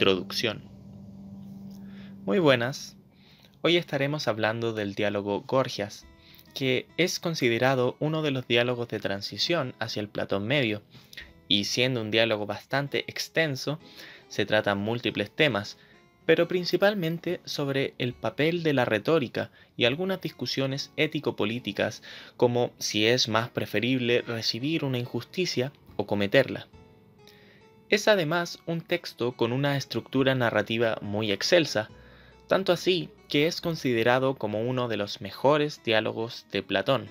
Introducción. Muy buenas. Hoy estaremos hablando del diálogo Gorgias, que es considerado uno de los diálogos de transición hacia el Platón medio, y siendo un diálogo bastante extenso, se tratan múltiples temas, pero principalmente sobre el papel de la retórica y algunas discusiones ético-políticas, como si es más preferible recibir una injusticia o cometerla. Es además un texto con una estructura narrativa muy excelsa, tanto así que es considerado como uno de los mejores diálogos de Platón.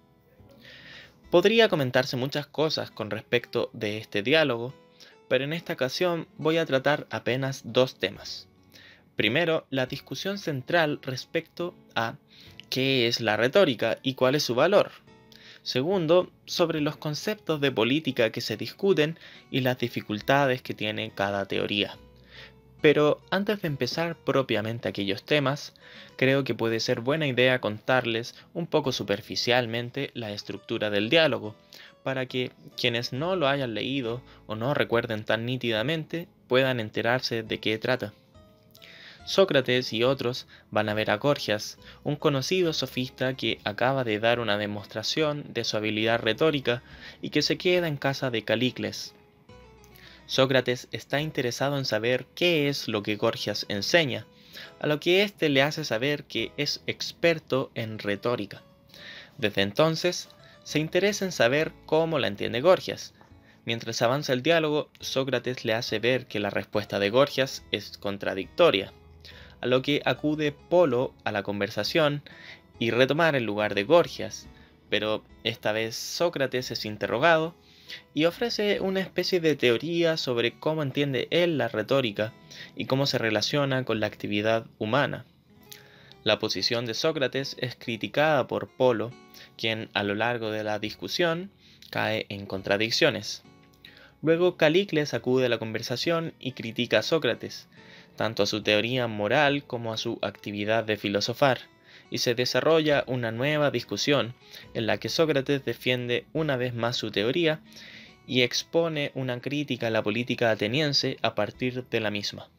Podría comentarse muchas cosas con respecto de este diálogo, pero en esta ocasión voy a tratar apenas dos temas. Primero, la discusión central respecto a qué es la retórica y cuál es su valor. Segundo, sobre los conceptos de política que se discuten y las dificultades que tiene cada teoría. Pero antes de empezar propiamente aquellos temas, creo que puede ser buena idea contarles un poco superficialmente la estructura del diálogo, para que quienes no lo hayan leído o no recuerden tan nítidamente puedan enterarse de qué trata. Sócrates y otros van a ver a Gorgias, un conocido sofista que acaba de dar una demostración de su habilidad retórica y que se queda en casa de Calícles. Sócrates está interesado en saber qué es lo que Gorgias enseña, a lo que éste le hace saber que es experto en retórica. Desde entonces, se interesa en saber cómo la entiende Gorgias. Mientras avanza el diálogo, Sócrates le hace ver que la respuesta de Gorgias es contradictoria, a lo que acude Polo a la conversación y retomar el lugar de Gorgias, pero esta vez Sócrates es interrogado y ofrece una especie de teoría sobre cómo entiende él la retórica y cómo se relaciona con la actividad humana. La posición de Sócrates es criticada por Polo, quien a lo largo de la discusión cae en contradicciones. Luego Calícles acude a la conversación y critica a Sócrates, tanto a su teoría moral como a su actividad de filosofar, y se desarrolla una nueva discusión en la que Sócrates defiende una vez más su teoría y expone una crítica a la política ateniense a partir de la misma.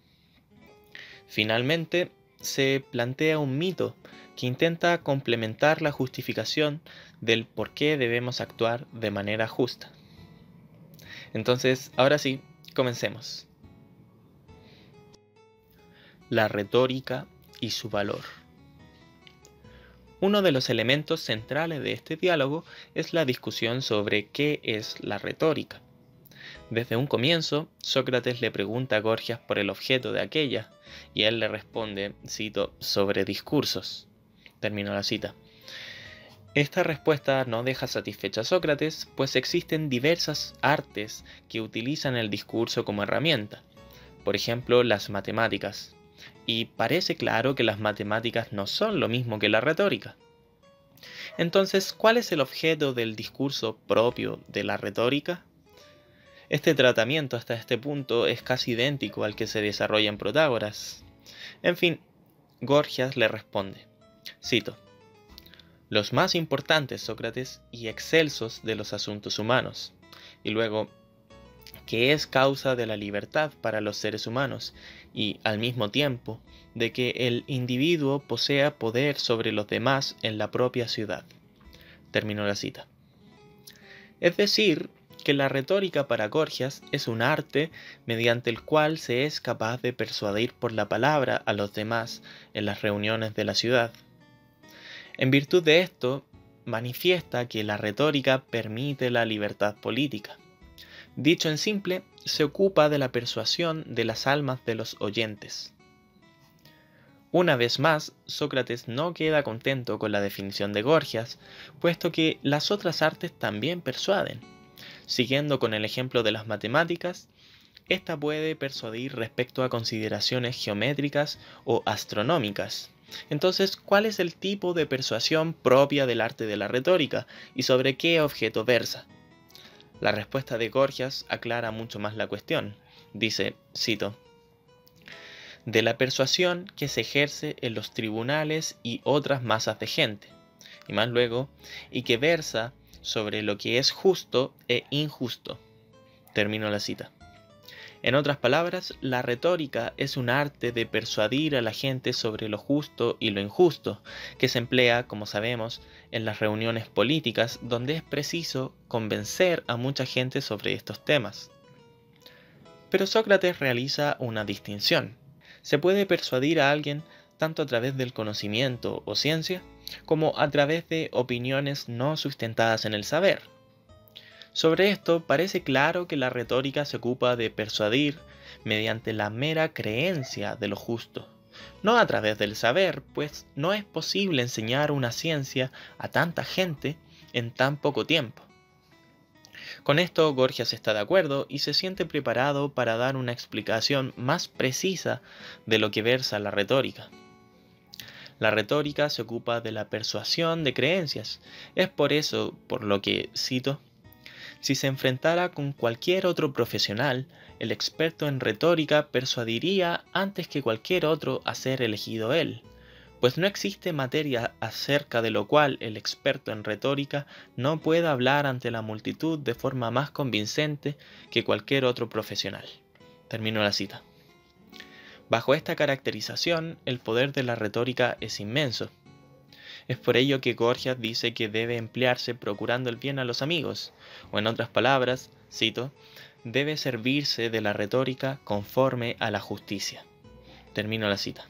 Finalmente, se plantea un mito que intenta complementar la justificación del por qué debemos actuar de manera justa. Entonces, ahora sí, comencemos. La retórica y su valor. Uno de los elementos centrales de este diálogo es la discusión sobre qué es la retórica. Desde un comienzo, Sócrates le pregunta a Gorgias por el objeto de aquella, y él le responde, cito, sobre discursos. Termino la cita. Esta respuesta no deja satisfecha a Sócrates, pues existen diversas artes que utilizan el discurso como herramienta. Por ejemplo, las matemáticas. Y parece claro que las matemáticas no son lo mismo que la retórica. Entonces, ¿cuál es el objeto del discurso propio de la retórica? Este tratamiento hasta este punto es casi idéntico al que se desarrolla en Protágoras. En fin, Gorgias le responde, cito, los más importantes, Sócrates, y excelsos de los asuntos humanos, y luego, que es causa de la libertad para los seres humanos y, al mismo tiempo, de que el individuo posea poder sobre los demás en la propia ciudad. Terminó la cita. Es decir, que la retórica para Gorgias es un arte mediante el cual se es capaz de persuadir por la palabra a los demás en las reuniones de la ciudad. En virtud de esto, manifiesta que la retórica permite la libertad política. Dicho en simple, se ocupa de la persuasión de las almas de los oyentes. Una vez más, Sócrates no queda contento con la definición de Gorgias, puesto que las otras artes también persuaden. Siguiendo con el ejemplo de las matemáticas, esta puede persuadir respecto a consideraciones geométricas o astronómicas. Entonces, ¿cuál es el tipo de persuasión propia del arte de la retórica y sobre qué objeto versa? La respuesta de Gorgias aclara mucho más la cuestión. Dice, cito, de la persuasión que se ejerce en los tribunales y otras masas de gente, y más luego, y que versa sobre lo que es justo e injusto. Termino la cita. En otras palabras, la retórica es un arte de persuadir a la gente sobre lo justo y lo injusto, que se emplea, como sabemos, en las reuniones políticas donde es preciso convencer a mucha gente sobre estos temas. Pero Sócrates realiza una distinción. Se puede persuadir a alguien tanto a través del conocimiento o ciencia, como a través de opiniones no sustentadas en el saber. Sobre esto parece claro que la retórica se ocupa de persuadir mediante la mera creencia de lo justo, no a través del saber, pues no es posible enseñar una ciencia a tanta gente en tan poco tiempo. Con esto Gorgias está de acuerdo y se siente preparado para dar una explicación más precisa de lo que versa la retórica. La retórica se ocupa de la persuasión de creencias. Es por eso, por lo que, cito, si se enfrentara con cualquier otro profesional, el experto en retórica persuadiría antes que cualquier otro a ser elegido él, pues no existe materia acerca de lo cual el experto en retórica no pueda hablar ante la multitud de forma más convincente que cualquier otro profesional. Termino la cita. Bajo esta caracterización, el poder de la retórica es inmenso. Es por ello que Gorgias dice que debe emplearse procurando el bien a los amigos, o en otras palabras, cito, debe servirse de la retórica conforme a la justicia. Termino la cita.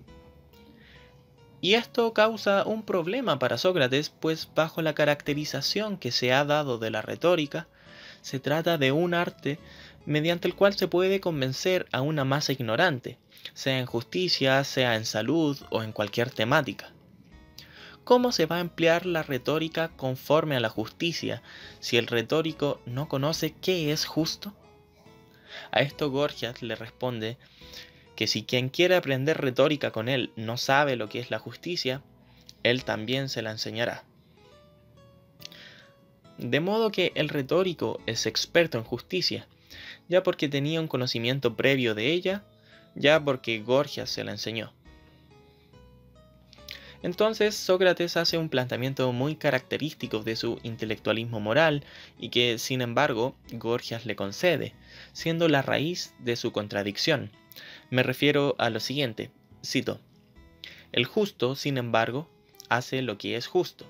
Y esto causa un problema para Sócrates, pues bajo la caracterización que se ha dado de la retórica, se trata de un arte mediante el cual se puede convencer a una masa ignorante, sea en justicia, sea en salud o en cualquier temática. ¿Cómo se va a emplear la retórica conforme a la justicia si el retórico no conoce qué es justo? A esto Gorgias le responde que si quien quiere aprender retórica con él no sabe lo que es la justicia, él también se la enseñará. De modo que el retórico es experto en justicia, ya porque tenía un conocimiento previo de ella, ya porque Gorgias se la enseñó. Entonces Sócrates hace un planteamiento muy característico de su intelectualismo moral y que, sin embargo, Gorgias le concede, siendo la raíz de su contradicción. Me refiero a lo siguiente, cito, el justo, sin embargo, hace lo que es justo.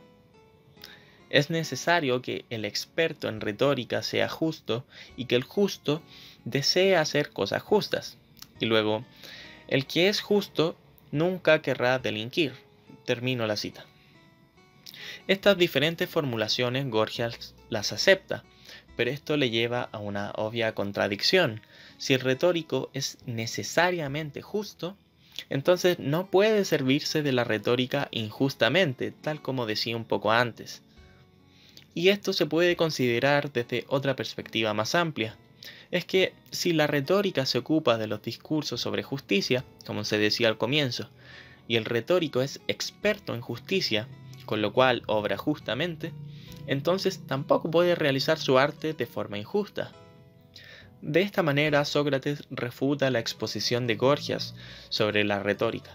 Es necesario que el experto en retórica sea justo y que el justo desee hacer cosas justas. Y luego, el que es justo nunca querrá delinquir. Termino la cita. Estas diferentes formulaciones Gorgias las acepta, pero esto le lleva a una obvia contradicción. Si el retórico es necesariamente justo, entonces no puede servirse de la retórica injustamente, tal como decía un poco antes. Y esto se puede considerar desde otra perspectiva más amplia. Es que si la retórica se ocupa de los discursos sobre justicia, como se decía al comienzo, y el retórico es experto en justicia, con lo cual obra justamente, entonces tampoco puede realizar su arte de forma injusta. De esta manera Sócrates refuta la exposición de Gorgias sobre la retórica.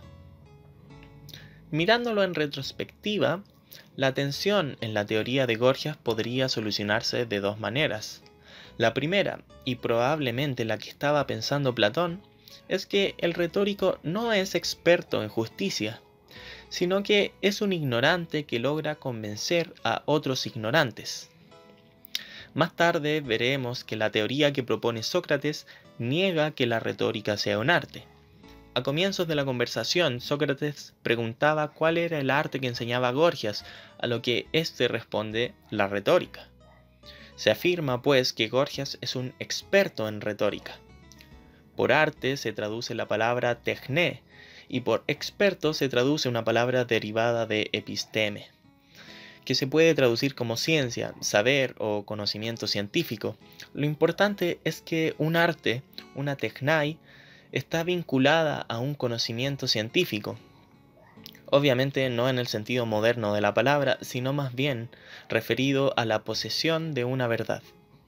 Mirándolo en retrospectiva, la tensión en la teoría de Gorgias podría solucionarse de dos maneras. La primera, y probablemente la que estaba pensando Platón, es que el retórico no es experto en justicia, sino que es un ignorante que logra convencer a otros ignorantes. Más tarde veremos que la teoría que propone Sócrates niega que la retórica sea un arte. A comienzos de la conversación, Sócrates preguntaba cuál era el arte que enseñaba Gorgias, a lo que éste responde la retórica. Se afirma, pues, que Gorgias es un experto en retórica. Por arte se traduce la palabra techné, y por experto se traduce una palabra derivada de episteme, que se puede traducir como ciencia, saber o conocimiento científico. Lo importante es que un arte, una technai, está vinculada a un conocimiento científico. Obviamente no en el sentido moderno de la palabra, sino más bien referido a la posesión de una verdad.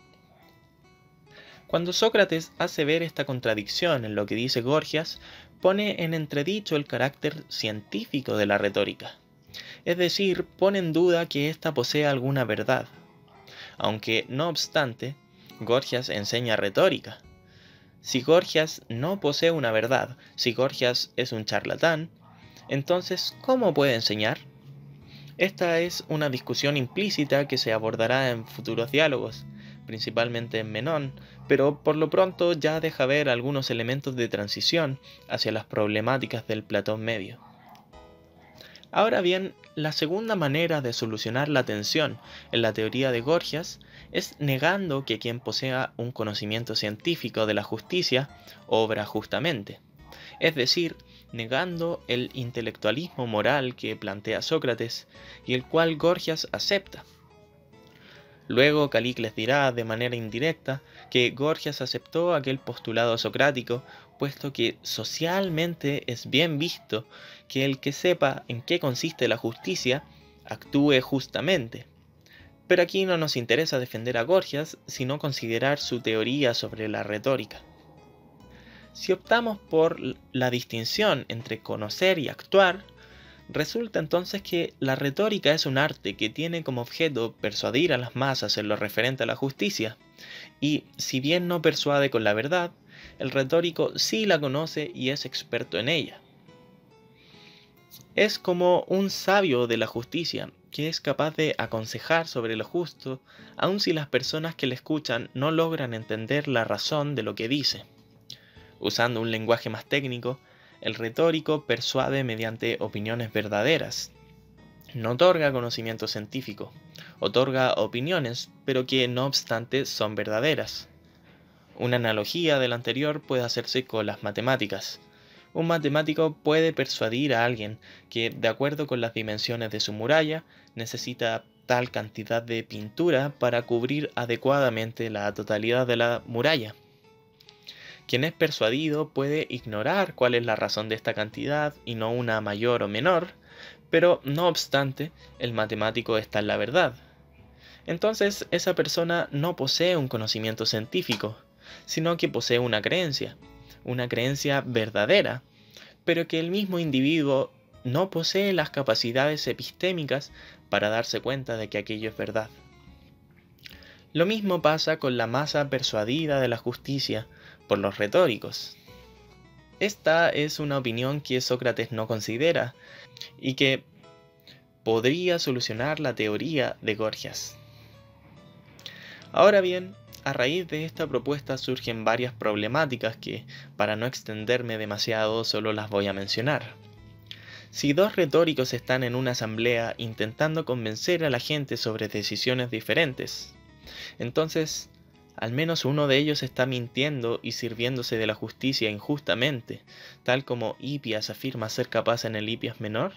Cuando Sócrates hace ver esta contradicción en lo que dice Gorgias, pone en entredicho el carácter científico de la retórica. Es decir, pone en duda que ésta posea alguna verdad. Aunque, no obstante, Gorgias enseña retórica. Si Gorgias no posee una verdad, si Gorgias es un charlatán, entonces, ¿cómo puede enseñar? Esta es una discusión implícita que se abordará en futuros diálogos, principalmente en Menón, pero por lo pronto ya deja ver algunos elementos de transición hacia las problemáticas del Platón medio. Ahora bien, la segunda manera de solucionar la tensión en la teoría de Gorgias es negando que quien posea un conocimiento científico de la justicia obra justamente, es decir, negando el intelectualismo moral que plantea Sócrates y el cual Gorgias acepta. Luego Calícles dirá de manera indirecta que Gorgias aceptó aquel postulado socrático, puesto que socialmente es bien visto que el que sepa en qué consiste la justicia actúe justamente. Pero aquí no nos interesa defender a Gorgias, sino considerar su teoría sobre la retórica. Si optamos por la distinción entre conocer y actuar, resulta entonces que la retórica es un arte que tiene como objeto persuadir a las masas en lo referente a la justicia, y si bien no persuade con la verdad, el retórico sí la conoce y es experto en ella. Es como un sabio de la justicia, que es capaz de aconsejar sobre lo justo, aun si las personas que le escuchan no logran entender la razón de lo que dice. Usando un lenguaje más técnico, el retórico persuade mediante opiniones verdaderas. No otorga conocimiento científico, otorga opiniones, pero que no obstante son verdaderas. Una analogía del anterior puede hacerse con las matemáticas. Un matemático puede persuadir a alguien que, de acuerdo con las dimensiones de su muralla, necesita tal cantidad de pintura para cubrir adecuadamente la totalidad de la muralla. Quien es persuadido puede ignorar cuál es la razón de esta cantidad y no una mayor o menor, pero no obstante, el matemático está en la verdad. Entonces, esa persona no posee un conocimiento científico, sino que posee una creencia verdadera, pero que el mismo individuo no posee las capacidades epistémicas para darse cuenta de que aquello es verdad. Lo mismo pasa con la masa persuadida de la justicia por los retóricos. Esta es una opinión que Sócrates no considera y que podría solucionar la teoría de Gorgias. Ahora bien, a raíz de esta propuesta surgen varias problemáticas que, para no extenderme demasiado, solo las voy a mencionar. Si dos retóricos están en una asamblea intentando convencer a la gente sobre decisiones diferentes, entonces, al menos uno de ellos está mintiendo y sirviéndose de la justicia injustamente, tal como Hipias afirma ser capaz en el Hipias menor.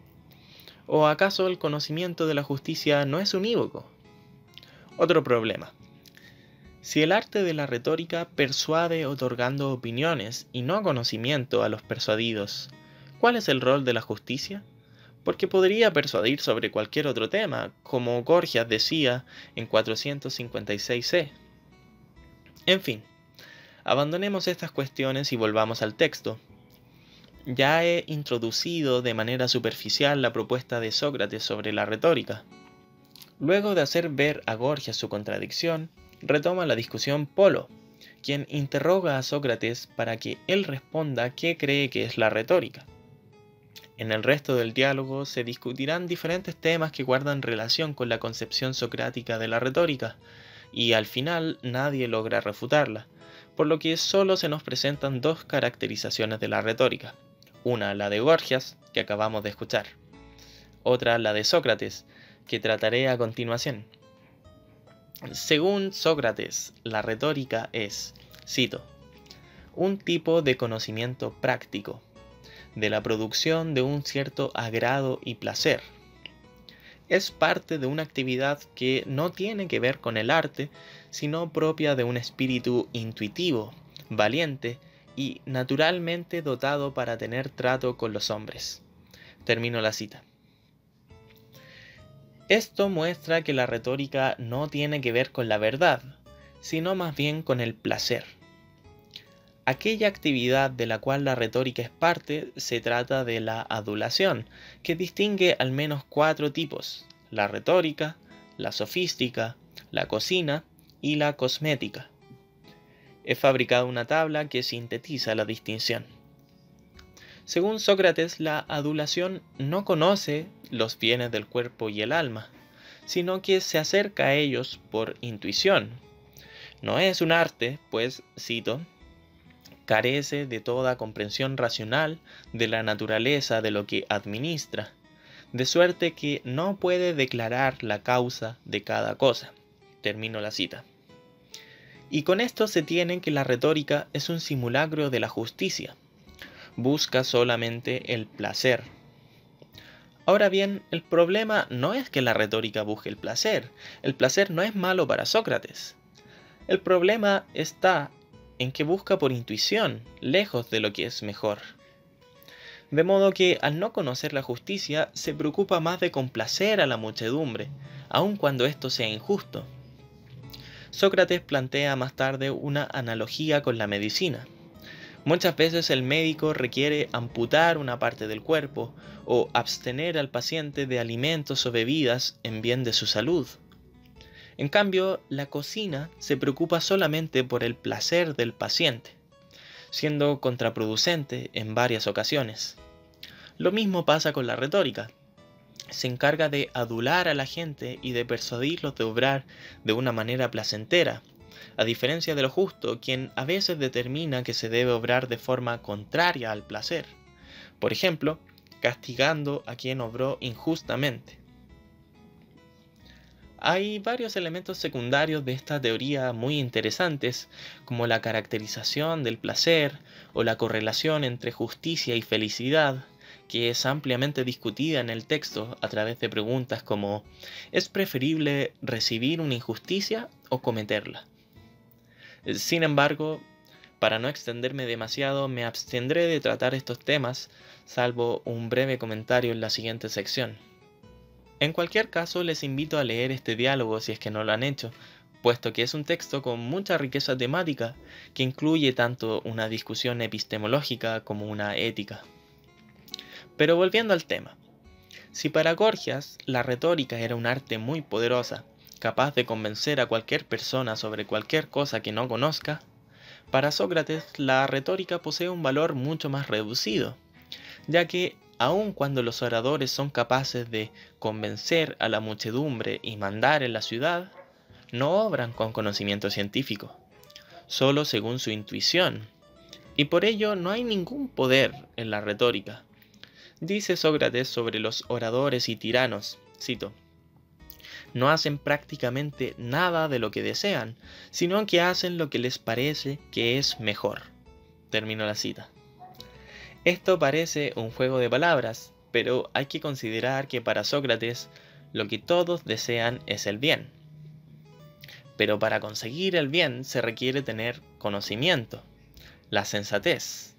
¿O acaso el conocimiento de la justicia no es unívoco? Otro problema. Si el arte de la retórica persuade otorgando opiniones y no conocimiento a los persuadidos, ¿cuál es el rol de la justicia? Porque podría persuadir sobre cualquier otro tema, como Gorgias decía en 456 En fin, abandonemos estas cuestiones y volvamos al texto. Ya he introducido de manera superficial la propuesta de Sócrates sobre la retórica. Luego de hacer ver a Gorgias su contradicción, retoma la discusión Polo, quien interroga a Sócrates para que él responda qué cree que es la retórica. En el resto del diálogo se discutirán diferentes temas que guardan relación con la concepción socrática de la retórica, y al final nadie logra refutarla, por lo que solo se nos presentan dos caracterizaciones de la retórica. Una, la de Gorgias, que acabamos de escuchar. Otra, la de Sócrates, que trataré a continuación. Según Sócrates, la retórica es, cito, un tipo de conocimiento práctico, de la producción de un cierto agrado y placer. Es parte de una actividad que no tiene que ver con el arte, sino propia de un espíritu intuitivo, valiente y naturalmente dotado para tener trato con los hombres. Termino la cita. Esto muestra que la retórica no tiene que ver con la verdad, sino más bien con el placer. Aquella actividad de la cual la retórica es parte se trata de la adulación, que distingue al menos 4 tipos: la retórica, la sofística, la cocina y la cosmética. He fabricado una tabla que sintetiza la distinción. Según Sócrates, la adulación no conoce los bienes del cuerpo y el alma, sino que se acerca a ellos por intuición. No es un arte, pues, cito, carece de toda comprensión racional de la naturaleza de lo que administra, de suerte que no puede declarar la causa de cada cosa. Termino la cita. Y con esto se tiene que la retórica es un simulacro de la justicia. Busca solamente el placer. Ahora bien, el problema no es que la retórica busque el placer. El placer no es malo para Sócrates. El problema está en que busca por intuición, lejos de lo que es mejor. De modo que, al no conocer la justicia, se preocupa más de complacer a la muchedumbre, aun cuando esto sea injusto. Sócrates plantea más tarde una analogía con la medicina. Muchas veces el médico requiere amputar una parte del cuerpo o abstener al paciente de alimentos o bebidas en bien de su salud. En cambio, la cocina se preocupa solamente por el placer del paciente, siendo contraproducente en varias ocasiones. Lo mismo pasa con la retórica. Se encarga de adular a la gente y de persuadirlos de obrar de una manera placentera, a diferencia de lo justo, quien a veces determina que se debe obrar de forma contraria al placer, por ejemplo, castigando a quien obró injustamente. Hay varios elementos secundarios de esta teoría muy interesantes, como la caracterización del placer o la correlación entre justicia y felicidad, que es ampliamente discutida en el texto a través de preguntas como ¿es preferible recibir una injusticia o cometerla? Sin embargo, para no extenderme demasiado, me abstendré de tratar estos temas, salvo un breve comentario en la siguiente sección. En cualquier caso, les invito a leer este diálogo si es que no lo han hecho, puesto que es un texto con mucha riqueza temática que incluye tanto una discusión epistemológica como una ética. Pero volviendo al tema, si para Gorgias la retórica era un arte muy poderosa, capaz de convencer a cualquier persona sobre cualquier cosa que no conozca, para Sócrates la retórica posee un valor mucho más reducido, ya que aun cuando los oradores son capaces de convencer a la muchedumbre y mandar en la ciudad, no obran con conocimiento científico, solo según su intuición, y por ello no hay ningún poder en la retórica. Dice Sócrates sobre los oradores y tiranos, cito, no hacen prácticamente nada de lo que desean, sino que hacen lo que les parece que es mejor. Termino la cita. Esto parece un juego de palabras, pero hay que considerar que para Sócrates lo que todos desean es el bien. Pero para conseguir el bien se requiere tener conocimiento, la sensatez.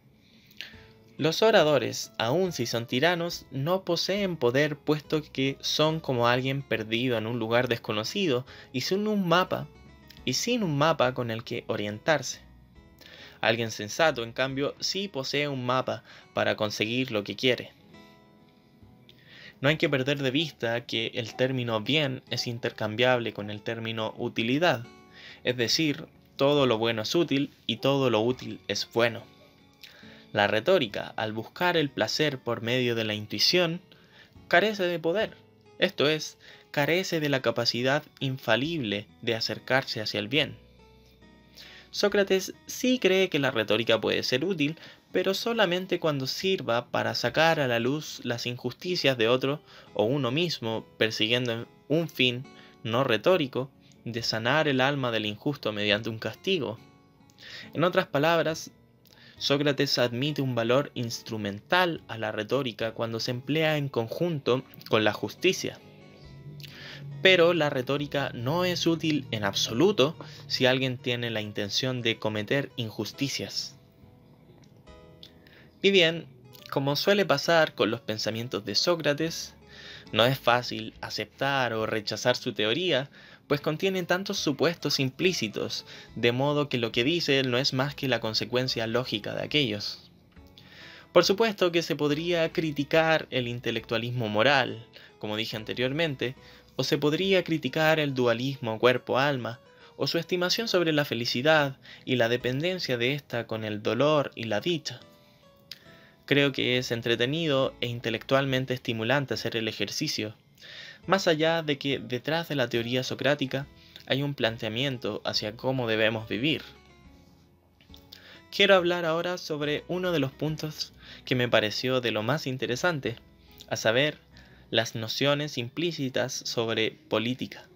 Los oradores, aun si son tiranos, no poseen poder puesto que son como alguien perdido en un lugar desconocido y sin un mapa con el que orientarse. Alguien sensato, en cambio, sí posee un mapa para conseguir lo que quiere. No hay que perder de vista que el término bien es intercambiable con el término utilidad, es decir, todo lo bueno es útil y todo lo útil es bueno. La retórica, al buscar el placer por medio de la intuición, carece de poder, esto es, carece de la capacidad infalible de acercarse hacia el bien. Sócrates sí cree que la retórica puede ser útil, pero solamente cuando sirva para sacar a la luz las injusticias de otro o uno mismo, persiguiendo un fin no retórico de sanar el alma del injusto mediante un castigo. En otras palabras, Sócrates admite un valor instrumental a la retórica cuando se emplea en conjunto con la justicia. Pero la retórica no es útil en absoluto si alguien tiene la intención de cometer injusticias. Y bien, como suele pasar con los pensamientos de Sócrates, no es fácil aceptar o rechazar su teoría, pues contiene tantos supuestos implícitos, de modo que lo que dice no es más que la consecuencia lógica de aquellos. Por supuesto que se podría criticar el intelectualismo moral, como dije anteriormente, o se podría criticar el dualismo cuerpo-alma, o su estimación sobre la felicidad y la dependencia de ésta con el dolor y la dicha. Creo que es entretenido e intelectualmente estimulante hacer el ejercicio, más allá de que detrás de la teoría socrática hay un planteamiento hacia cómo debemos vivir. Quiero hablar ahora sobre uno de los puntos que me pareció de lo más interesante, a saber, las nociones implícitas sobre política.